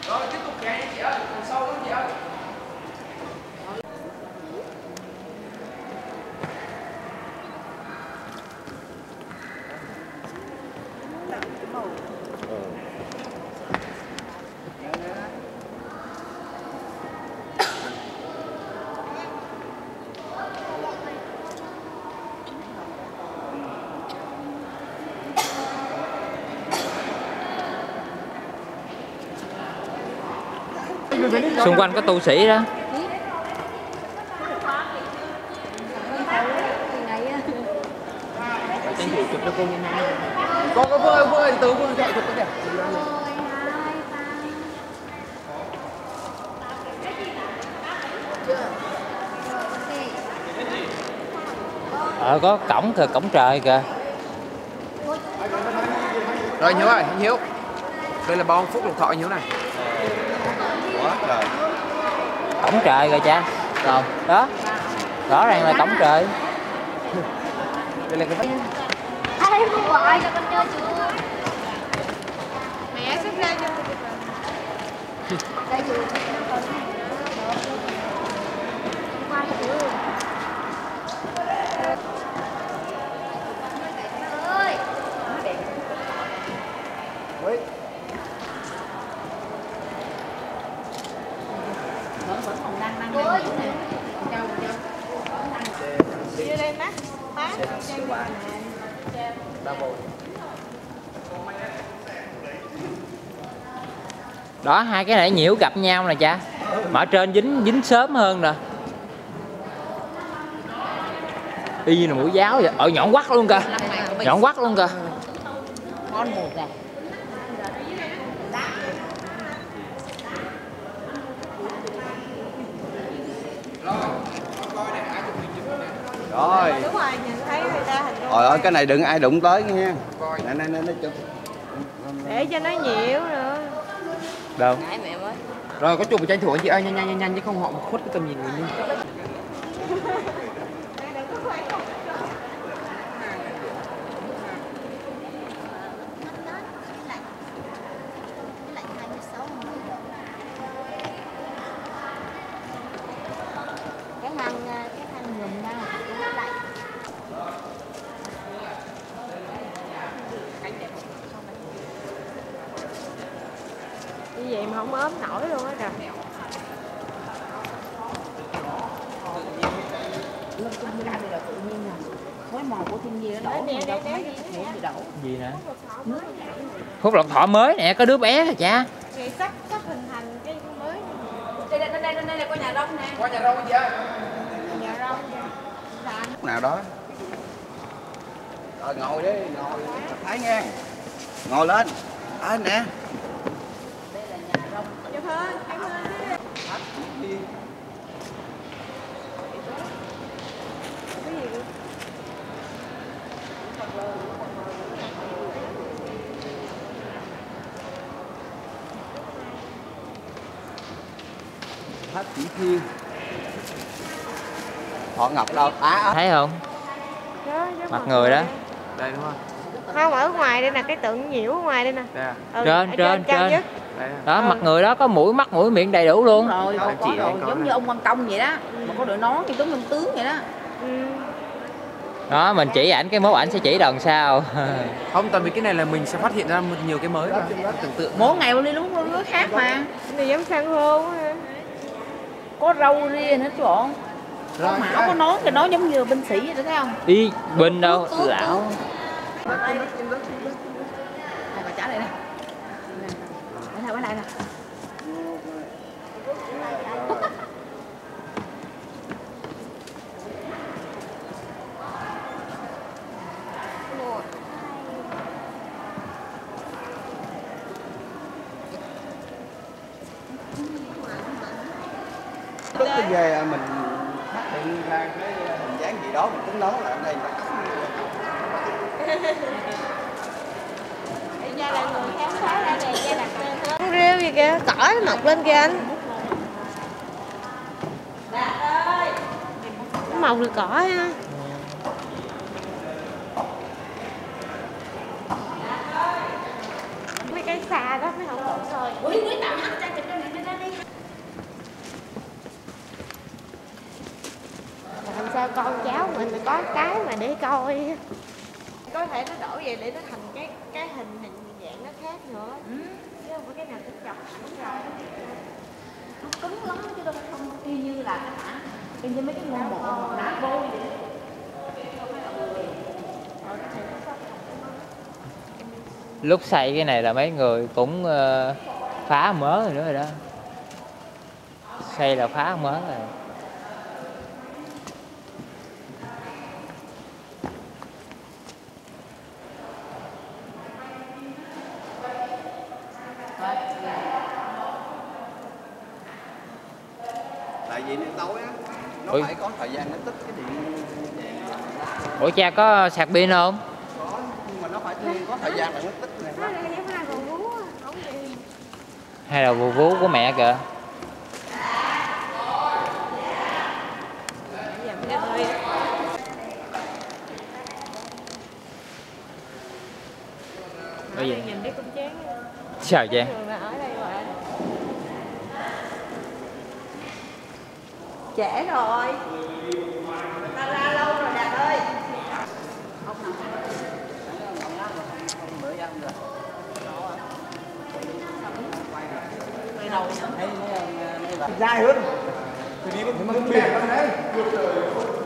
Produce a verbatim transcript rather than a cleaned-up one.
Rồi tiếp tục chạy chị ơi, còn sâu lắm chị ơi. Xung quanh có tu sĩ đó. Tranh thủ chụp cho cô nhanh nhanh. Có có Phương ơi, Phương ơi, từ Phương chạy chụp cái kìa. Ờ có cổng kìa, cổng trời kìa. Rồi Hiếu ơi, anh Hiếu. Đây là bao phúc lộc thọ Hiếu này. Quá trời. Cổng trời rồi cha. Đâu? Đó. Rõ ràng là cổng trời. Đây là cái ai không gọi cho con chơi chưa? Mẹ xuất ra cho Đây chưa? Qua chưa? Ơi. Ôi. Vẫn vẫn còn đang đang đang nè. Châu châu. đi lên mắt má Đó, hai cái này nhiễu gặp nhau nè cha. Mà ở trên dính dính sớm hơn nè. Y như là mũi giáo vậy. Ờ nhọn quắc luôn kìa. Nhọn quắc luôn kìa. Ngon một kìa. Rồi. đúng rồi nhìn thấy người ta hình Trời ơi, cái này đừng ai đụng tới nha. Nè nè nè, nó chụp. để cho nó nhiễu nữa. Đâu? Nãy mẹ mới. Rồi có chụp tranh thủ anh chị ơi, nhanh nhanh nhanh nhanh chứ không họ một khuất cái tầm nhìn người như. Cái hang cái hang ngầm nhau nó lạnh. Như vậy mà không ốm nổi luôn á kìa. Lên trên bên đây là tự nhiên nè. Khói màu của thiên nhiên nó đổ Nè, gì nè, đâu nè, thấy nè, cái gì đổ. Gì nè? Phúc lộc thọ mới nè, có đứa bé hả cha? Thì sắp sắp hình thành cái mới. Đây đây đây đây là con nhà rông nè. Qua nhà rau chị ơi. Nhà rau. Lúc nào đó. Rồi ngồi đi, ngồi. Thấy nha. Ngồi lên. Ờ nè. Chụp hơn, cảm ơn. Cái gì vậy? Tháp Chỉ Thiên. Họ Ngọc đâu? À, à. Thấy không? Đó, Mặt người đó. Đây đúng không? Không, ở ngoài đây nè, cái tượng nhiễu ở ngoài đây nè. Đây à? Ừ, Trên, ở trên, cao trên. nhất. Đây à? Đó, Ừ. mặt người đó có mũi, mắt, mũi, miệng đầy đủ luôn. Rồi, Anh có chị rồi, đây có giống nè. như ông quan công vậy đó. Mà có đội nón như tướng minh tướng vậy đó. Ừ. Đó, mình chỉ ảnh cái mốt ảnh sẽ chỉ đằng sau. Không, tại vì cái này là mình sẽ phát hiện ra một nhiều cái mới mà. Tưởng tượng. Mỗi ngày đi đúng nó khác mà. Cái này giống san hô quá ha. Có râu ria nữa chứ bọn. Có Rồi, mão có nón thì nó giống như binh sĩ vậy đó thấy không? Đi, bình đâu, lão. Đây bà trả lại nè. Để thầy quay lại nè. Tức cái về mình phát hiện ra cái hình dáng gì đó mình tính nói là ở đây là Bây giờ là người khám phá ra này gia đặt tên hết. Con rêu gì kìa, cỏ nó mọc lên kìa anh. Nó mọc được cỏ ha. Mấy cái xa đó mới không lộn rồi. Quý quý tạo mắt ra chụp mình phải có cái mà để coi. Có thể nó đổi vậy để nó thành cái cái hình hình dạng nó khác nữa. Ừ. Chứ không phải cái nào cũng chọc thẳng rồi. Nó cứng lắm chứ đâu không y như là cái hả? Y như mấy cái môn bộ đá bôi vậy. Lúc xây cái này là mấy người cũng uh, phá mớ rồi nữa rồi đó. Xây là phá mớ rồi. Tại vì nó tối á, nó Ủa? phải có thời gian nó tích cái điện vàng. Ủa cha có sạc pin không? Có, nhưng mà nó phải có thời gian là nó tích này. Nó là giống hai con vú á, không gì. Hay là vú vú của mẹ kìa? Ở đây nhìn thấy cũng chán. Sao vậy? Ở đây hoài. Trễ rồi. Ta ra lâu rồi Đạt ơi. Dài hơn. Thì đi có biển đó đấy.